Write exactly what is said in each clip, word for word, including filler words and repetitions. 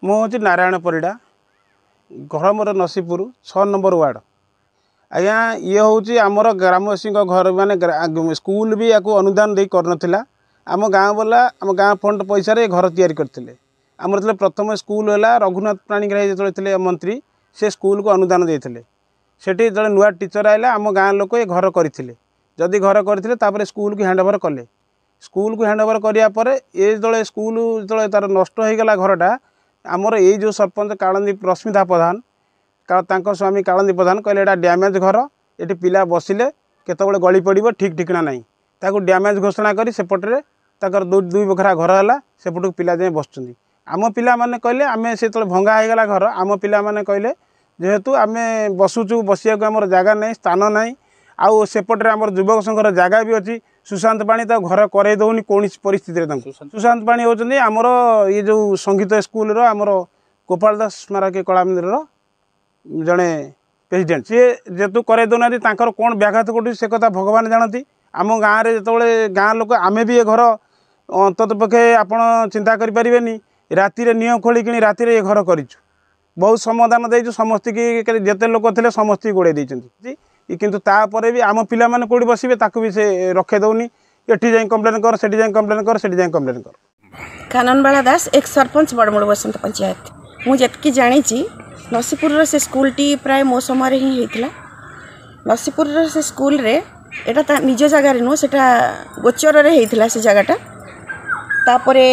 मुझे नारायण परिडा घर मोर नसीपुर छः नंबर वार्ड आज्ञा ये हूँ आमर ग्रामवासी घर माने स्कूल भी या अनुदान दे करनथिला आम गाँव वाला आम गाँव फंड पैसा रे घर तैयारी करथिले आमर जो प्रथम स्कूल है रघुनाथ प्राणीग्राही जो मंत्री से स्कूल को अनुदान देते सेठी जो नुआ टीचर आए आम गाँव लोक ये घर करते जदि घर करते स्कूल को हैंडओवर कले स्कूल को हैंडओवर करापर ये जो स्कूल जो तार नष्ट हो गला घरटा आमर ये जो सरपंच कालंदीप रश्मिता प्रधान का स्वामी कालंदीप प्रधान कहले एटा डैमेज घर ये पिला बसिले केतबेले गली पड़ो ठीक ठिकना ना ताकू डैमेज घोषणा कर सेपटे ताकर दुई बखरा घर है सेपट पिला जाए बसुँच आम पिला माने कहले आमे से तो भंगा हो गला घर आम पिला माने कहले जेहेतु आमे बसुचु बसिया आमर जगह नहीं स्थान नहीं आउ सेपटे आमर युवक संघर जगह भी अच्छी सुशांत पाणी तो घर करे दौनी कौन परिस्थिति सुशांत पाणी होती आमर ये जो संगीत स्कूल आमर गोपाल दास स्मारक कला मंदिर जड़े प्रेसिडेंट सी जेतु करे दौना कौन व्याघात घटू से कथा भगवान जानती आम गाँव में जो गाँ लोक आमे भी ये घर अंतत पक्षे आपड़ चिंता करें राति नियम खोल कि राति ये घर करूँ बहुत समाधान देचु समस्त की जिते लोक थे समस्त गोड़े देती किंतु तापर भी आम पिला माने कोड़ी बसबे ताकू भी से रखे दौनी एठी जाई कंप्लेन कर सेठी जाई कंप्लेन कर सेठी जाई कंप्लेन कर काननबाला दास एक सरपंच बड़मूल बसंत पंचायत मु जतकी जानी नसीपुर से स्कूल टी प्राय मो समय ही होता नसीपुर से स्कूल रे एटा निज जगार नुह से गोचर होता से जगटा तापरे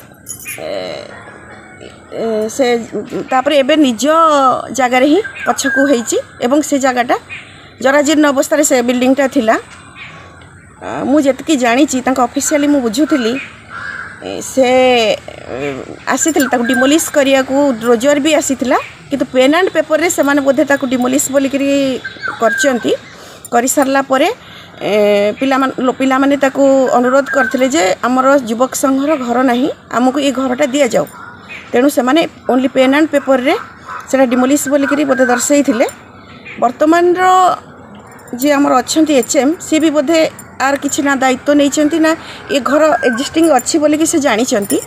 से तापरे एबे निज जगार ही पछकू होईची एवं से जगटा जराजीर्ण अवस्था से बिल्डिंगटा थिला मु जतकी जानी ऑफिशियली मु बुझुली से आसी डिमोलिश करिया को रोजर भी आसीथिला किंतु पेन एंड पेपर रे से बोधे ताकू डिमोलिश बोलिकरी करचंती करि सारला परे पिला पिला माने ताकू अनुरोध करथिले जे हमर युवक संघर घर नहीं आमको ये घरटा दिया जाओ तेणु से माने ओनली पेन एंड पेपर रे सेटा डिमोलिश बोलिकरी बोधे दर्शाइथिले वर्तमान रो जी आमर अच्छा एच एम सी भी बोधे आर किसी ना दायित्व नहीं ना ये घर एक्जिस्टिंग अच्छी बोलिकी से जानी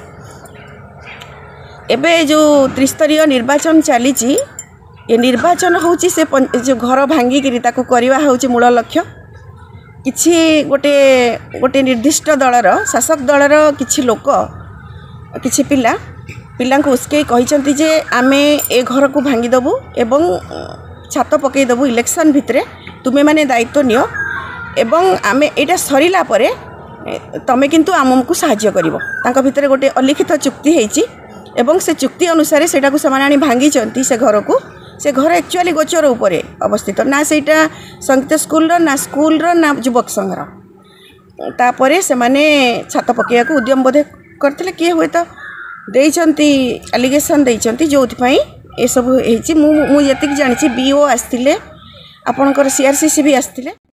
एबे जो त्रिस्तरीय निर्वाचन चली ये निर्वाचन होची से जो घर भांगिकी ताकू करवा होची मूल लक्ष्य किछि गोटे गोटे निर्दिष्ट दलर शासक दलर किछि लोक किछि पिला पिला उसके कहिसंती जे आमे ए घर को भांगीदेबू एवं छात पकईदेबू इलेक्शन भितरे तुम्हें माने दायित्व नियो एवं आमे एटा सरीला परे तमे किंतु आमको साहाय्य करिवो तांका भितरे गोटे अलिखित चुक्ति हेची एवं से चुक्ति अनुसार सेटा को समाने आनी भांगी चंती से घर को से घर एक्चुअली गोचर उपरे अवस्थित ना सेटा संगीत स्कूल ना स्कूल ना युवक संघर तापरे से माने छात पकैया को उद्यम बोधे करथिले किए हुए तो देइचंती एलिगेशन देइचंती जोथि पई ए सब हेची मु मु जतिक जानि छी बीओ आस्थिले आपनकर सीआरसीसी भी आस्थिले।